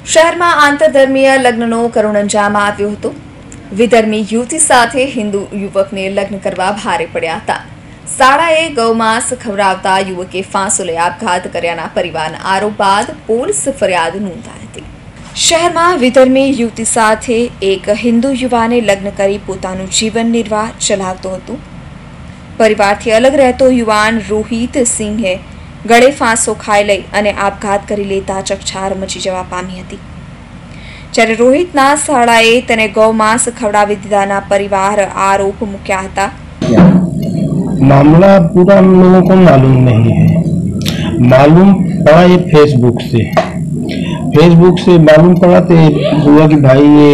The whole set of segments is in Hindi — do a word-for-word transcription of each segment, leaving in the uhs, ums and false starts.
શહેરમાં આંતરધર્મીય લગ્નનો કરુણ અંજામ આવ્યો હતો। વિધર્મી યુવતી સાથે હિન્દુ યુવકને લગ્ન કરવા ભારે પડ્યા હતા। શાળાએ ગૌમાંસ ખવડાવતા યુવકે ફાંસો લઈ આપઘાત કર્યાના પરિવારના આરોપ બાદ પોલીસ ફરિયાદ નોંધાઈ હતી। શહેરમાં વિધર્મી યુવતી સાથે એક હિન્દુ યુવાને લગ્ન કરી પોતાનું જીવન નિર્વાહ ચલાવતો હતો। પરિવારથી અલગ રહેતો યુવાન રોહિત સિંહે ગળે ફાંસો ખાઈ લઈ અને આપઘાત કરી લેતા ચકચાર મચી જવા પામી હતી। જ્યારે રોહિતના શાળાએ તેને ગૌમાંસ ખવડાવી દીધાના परिवार आरोप મૂક્યા હતા। मामला पूरा हम लोगों को मालूम नहीं है। मालूम पड़ा ये फेसबुक से फेसबुक से मालूम पड़ा तो हुआ कि भाई ये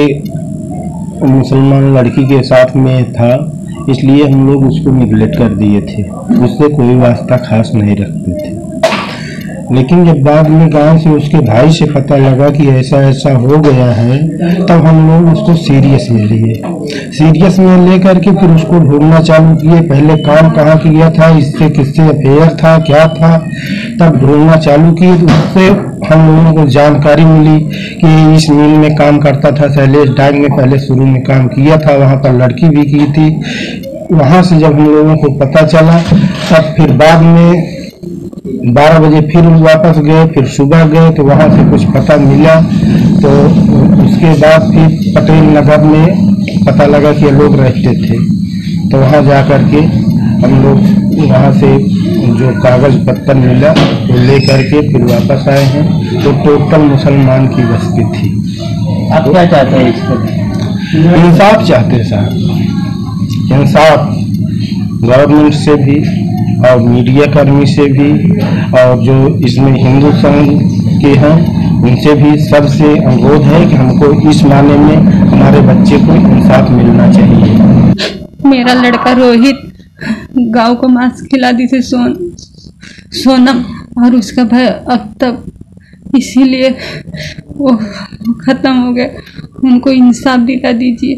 मुसलमान लड़की के साथ में था, इसलिए हम लोग उसको निगलेक्ट कर दिए थे, उससे कोई वास्ता खास नहीं रखते थे। लेकिन जब बाद में गांव से उसके भाई से पता लगा कि ऐसा ऐसा हो गया है, तब हम लोग उसको सीरियस में लिए सीरियस में लेकर के फिर उसको ढूंढना चालू किए। पहले काम कहाँ किया था, इससे किससे अफेयर था, क्या था, तब ढूंढना चालू किए। तो उससे हम लोगों को जानकारी मिली कि इस मिल में काम करता था, शैलेश डाक में पहले शुरू में काम किया था, वहाँ पर लड़की भी की थी। वहाँ से जब हम लोगों को पता चला तब फिर बाद में बारह बजे फिर वापस गए, फिर सुबह गए तो वहाँ से कुछ पता मिला। तो उसके बाद फिर पटेल नगर में पता लगा कि ये लोग रहते थे, तो वहाँ जा कर के हम लोग वहाँ से जो कागज पत्तर मिला वो ले करके फिर वापस आए हैं। तो टोटल मुसलमान की बस्ती थी। आप क्या चाहते हैं इस पर? इंसाफ चाहते साहब, इंसाफ गवर्नमेंट से भी और मीडिया कर्मी से भी और जो इसमें हिंदू संघ के हैं उनसे भी सबसे अनुरोध है कि हमको इस मामले में हमारे बच्चे को इंसाफ मिलना चाहिए। मेरा लड़का रोहित गांव को मांस खिलाती थी सोन सोनम और उसका भाई अख्तर, इसीलिए वो खत्म हो गए। उनको इंसाफ दिला दीजिए।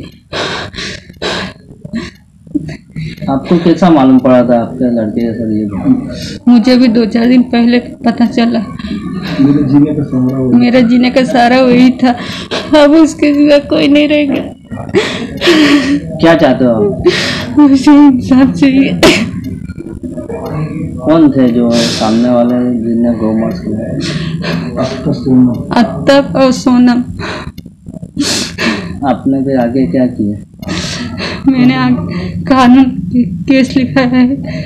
आपको कैसा मालूम पड़ा था आपके लड़के के साथ ये? मुझे भी दो चार दिन पहले पता चला। मेरे जीने का सहारा मेरा जीने का सहारा वही था, अब उसके सिवा कोई नहीं रह गया। क्या चाहते हो आप? मुझे इंसाफ चाहिए। कौन थे जो सामने वाले जिन्हें गौमांस खिलाया? अख्तर और सोनम। आपने फिर आगे क्या किया? मैंने कानून केस लिखा है।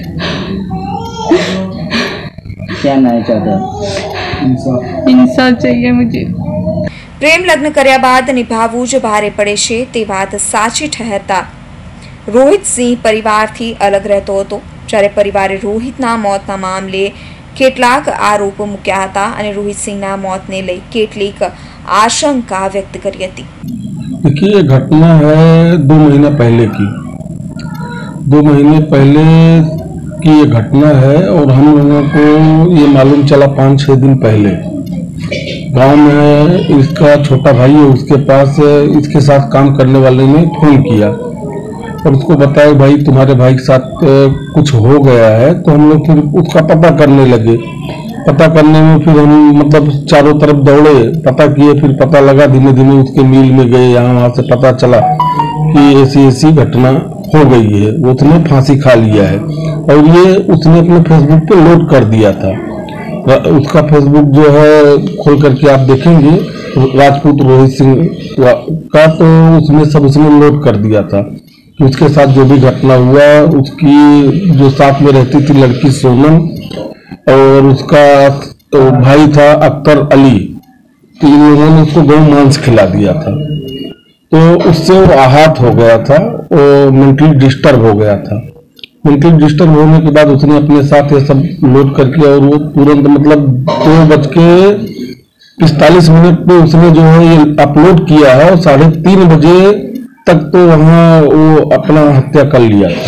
क्या न्याय चाहते हो? इंसाफ चाहिए मुझे। પ્રેમ લગ્ન કર્યા બાદ નિભાવવું જ ભારે પડે છે તે વાત સાચી ઠહેરતા રોહિત સિંહ પરિવારથી અલગ રહેતો હતો। જ્યારે પરિવારે રોહિતના મોતના મામલે કેટલાક આરોપ મૂક્યા હતા અને રોહિત સિંહના મોતને લઈ કેટલીક આશંકા વ્યક્ત કરી હતી। देखिए ये घटना है दो महीने पहले की दो महीने पहले की ये घटना है और हम लोगों को ये मालूम चला पाँच छः दिन पहले। गांव में इसका छोटा भाई है, उसके पास इसके साथ काम करने वाले ने फोन किया और उसको बताया भाई तुम्हारे भाई के साथ कुछ हो गया है। तो हम लोग फिर उसका पता करने लगे। पता करने में फिर हम मतलब चारों तरफ दौड़े, पता किए, फिर पता लगा, धीमे धीमे उसके मिल में गए। यहाँ वहाँ से पता चला कि ऐसी ऐसी घटना हो गई है, उसने फांसी खा लिया है और ये उसने अपने फेसबुक पे लोड कर दिया था। उसका फेसबुक जो है खोल करके आप देखेंगे राजपूत रोहित सिंह का, तो उसमें सब उसने लोड कर दिया था कि उसके साथ जो भी घटना हुआ, उसकी जो साथ में रहती थी लड़की सोनम और उसका तो भाई था अख्तर अली, तो इन लोगों ने उसको गौ मांस खिला दिया था। तो उससे वो आहत हो गया था, वो मेंटली डिस्टर्ब हो गया था। मेंटली डिस्टर्ब होने के बाद उसने अपने साथ ये सब लोड करके और वो तुरंत मतलब दो बज के पिस्तालीस मिनट पे उसने जो है ये अपलोड किया है और साढ़े तीन बजे तक तो वहाँ वो अपना हत्या कर लिया था।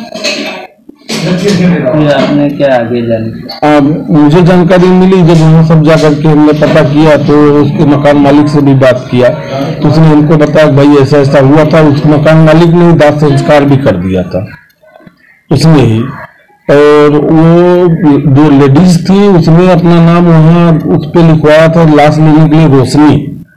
आपने क्या आगे जानी? आ, मुझे जानकारी मिली जब वहाँ सब जा करके हमने पता किया तो उसके मकान मालिक से भी बात किया तो उसने हमको बताया भाई ऐसा ऐसा हुआ था। उस मकान मालिक ने दाह संस्कार भी कर दिया था उसने ही। और वो जो लेडीज थी उसने अपना नाम वहाँ उस पे लिखवाया था लाश लेने के लिए रोशनी।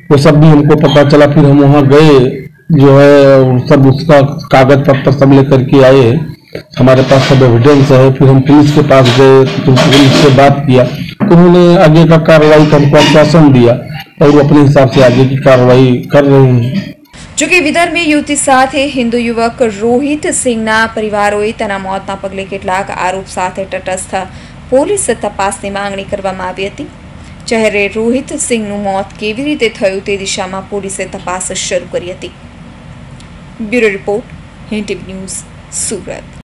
वो सब भी हमको पता चला। फिर हम वहाँ गए, जो है सब उसका कागज पत्र सब लेकर के आए, हमारे पास सब एविडेंस है। फिर हम पुलिस के पास गए, तो पुलिस से बात किया, तो उन्होंने आगे का कार्रवाई का हमको आश्वासन दिया और वो अपने हिसाब से आगे की कार्रवाई कर रहे हैं। જોકે વિદર્ભી યુવતી સાથે હિન્દુ યુવક રોહિત સિંહના પરિવારોએ તેના મોતના પગલે કેટલાક આરોપ સાથે તટસ્થ પોલીસ તપાસની માંગણી કરવામાં આવી હતી। જ્યારે રોહિત સિંહનું મોત કેવી રીતે થયું તે દિશામાં પોલીસે તપાસ શરૂ કરી હતી। Bureau report, Hind TV news, Surat.